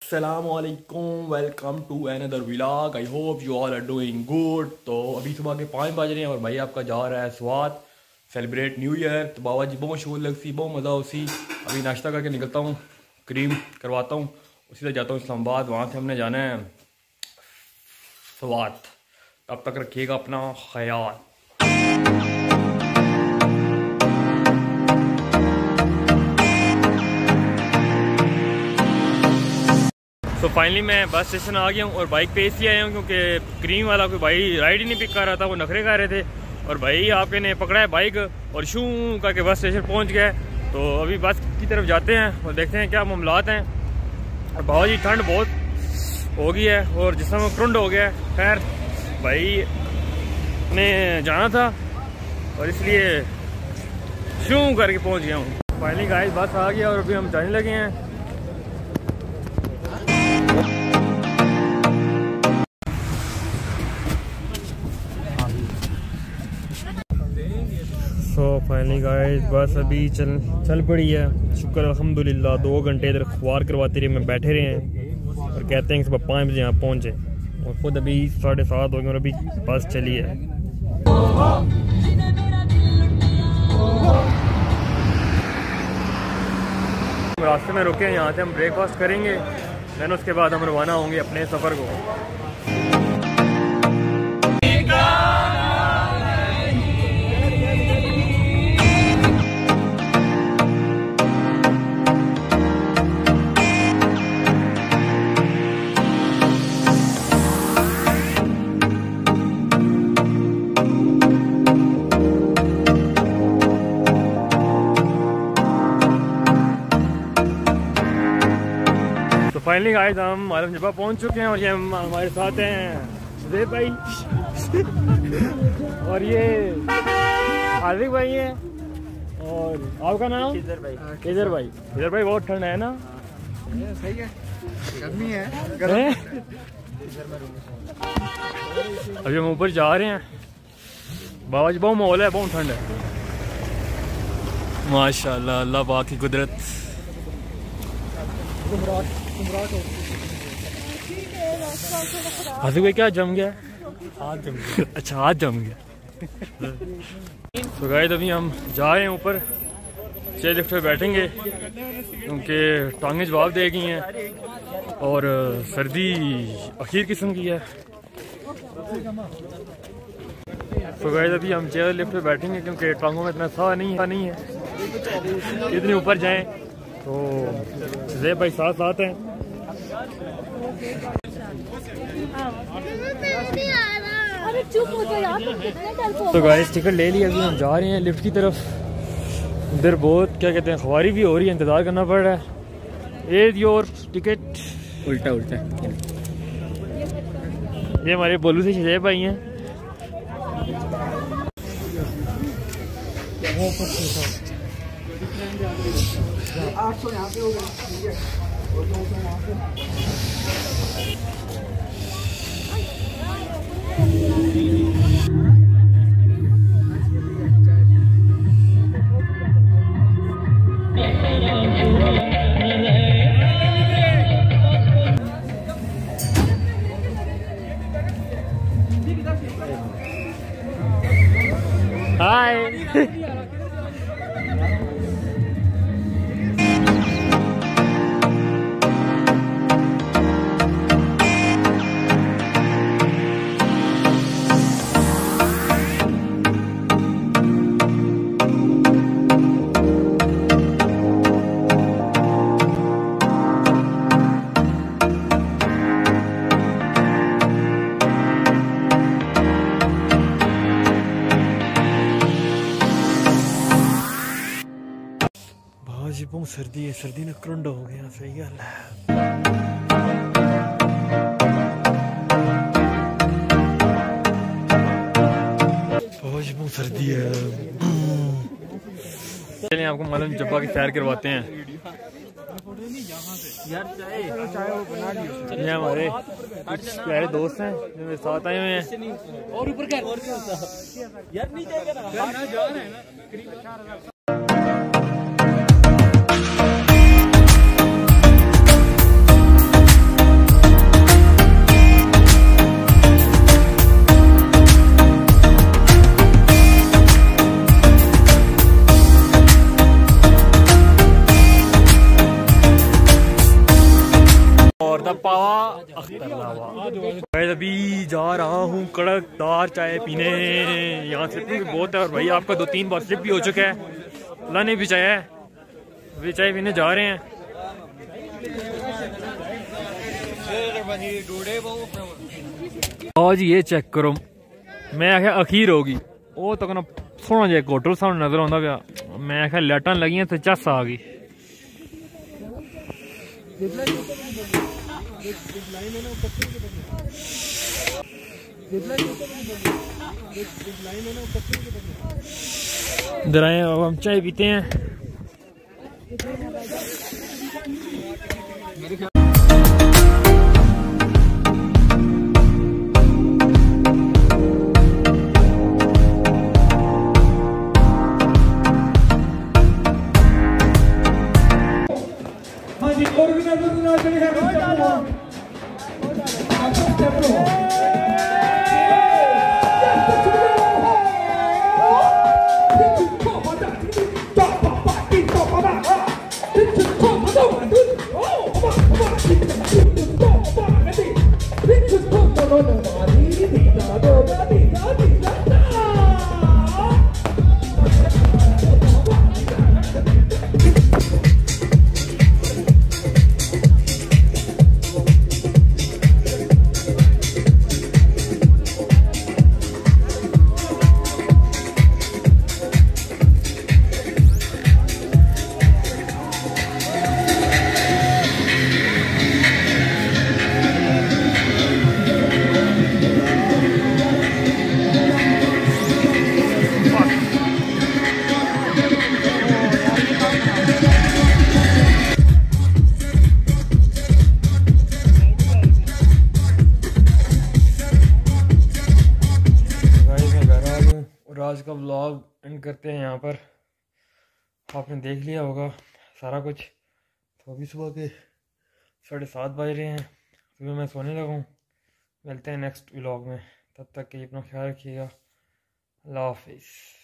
अस्सलामुअलैकुम, welcome to another vlog. I hope you all are doing good. तो अभी सुबह के 5 बज रहे हैं और भाई आपका जा रहा है स्वाद सेलिब्रेट न्यू ईयर। तो बाबा जी बहुत शोर लगती, बहुत मज़ा उसी। अभी नाश्ता करके निकलता हूँ, क्रीम करवाता हूँ, उसी से जाता हूँ इस्लामाबाद। वहाँ से हमने जाना है स्वाद। तब तक रखिएगा अपना ख्याल। तो फाइनली मैं बस स्टेशन आ गया हूँ और बाइक पे इसलिए आया हूँ क्योंकि क्रीम वाला कोई भाई राइड ही नहीं पिक कर रहा था, वो नखरे कर रहे थे। और भाई आपके ने पकड़ा है बाइक और शू करके बस स्टेशन पहुँच गया। तो अभी बस की तरफ जाते हैं और देखते हैं क्या मामलात हैं। और बहुत ही ठंड बहुत हो गई है और जिसमें क्रुंड हो गया है। खैर भाई ने जाना था और इसलिए शू करके पहुँच गया हूँ। फाइनली गाइस बस आ गया और अभी हम जाने लगे हैं। तो फाइनली गाइस बस अभी चल पड़ी है। शुक्र अल्हम्दुलिल्लाह। 2 घंटे इधर ख्वार करवाते रहे, में बैठे रहे हैं और कहते हैं कि सुबह 5 बजे यहाँ पहुँचे और ख़ुद अभी 7:30 हो गए और अभी बस चली है। रास्ते में रुके हैं, यहाँ से हम ब्रेकफास्ट करेंगे, देन उसके बाद हम रवाना होंगे अपने सफ़र को। फाइनली गाइस हम आलम जबा पहुंच चुके हैं और ये हमारे साथ हैं जय भाई और ये हार्दिक भाई हैं और आपका नाम केजर भाई। केजर भाई बहुत ठंड है ना? सही है, गर्मी है। अभी हम ऊपर जा रहे हैं। बाबा जी बहुत माहौल है, बहुत ठंड है माशाल्लाह। अल्लाह पाक की कुदरत। हाथी भाई क्या जम गया? हाथ जम गया। अच्छा हाथ जम गया। तो गाइस अभी हम जा रहे हैं ऊपर, चेयर लिफ्ट पे बैठेंगे क्योंकि टांगें जवाब दे गई हैं और सर्दी आखिर किस्म की है। तो गाइस अभी हम चेयर लिफ्ट पे बैठेंगे क्योंकि टांगों में इतना साह नहीं है। इतने ऊपर जाएं तो जय भाई साथ हैं। तो गाइस टिकट ले लिया, अभी हम जा रहे हैं लिफ्ट की तरफ। इधर बहुत क्या कहते हैं ख्वारी भी हो रही है, इंतज़ार करना पड़ रहा है। As your ticket. उल्टा ये हमारे बोलू से जय भाई हैं। यहाँ पे होगा, ठीक है। और 200 वहाँ पे। हाय बहुत सर्दी है, सर्दी ने क्रुंड हो गया। सही गल है। बहुत सर्दी है। चलिए आपको मालूम जब्बा की सैर करवाते हैं। ये हमारे प्यारे दोस्त हैं जो मेरे साथ आए हुए हैं। और ऊपर यार नहीं जाएगा। पावा अख्तर लावा। मैं अभी जा रहा हूँ कड़कदार चाय पीने, यहाँ से भी बहुत है। और भाई आपका 2-3 बार स्लिप भी हो चुका है, अल्लाह ने भी चाया है। अभी चाय पीने जा रहे हैं। आज ये चेक करो, मैं आख्या अखीर होगी वो तक ना सोना जे होटल सामने नजर आता पाया। मैं आख्या लाइटां लगियां तो चस आ गई। इधर आए अब हम चाय पीते हैं। आज का व्लॉग एंड करते हैं यहाँ पर। आपने देख लिया होगा सारा कुछ। तो अभी सुबह के 7:30 बज रहे हैं, सुबह मैं सोने लगा हूँ। मिलते हैं नेक्स्ट व्लॉग में, तब तक के अपना ख्याल रखिएगा। अल्लाह हाफिज़।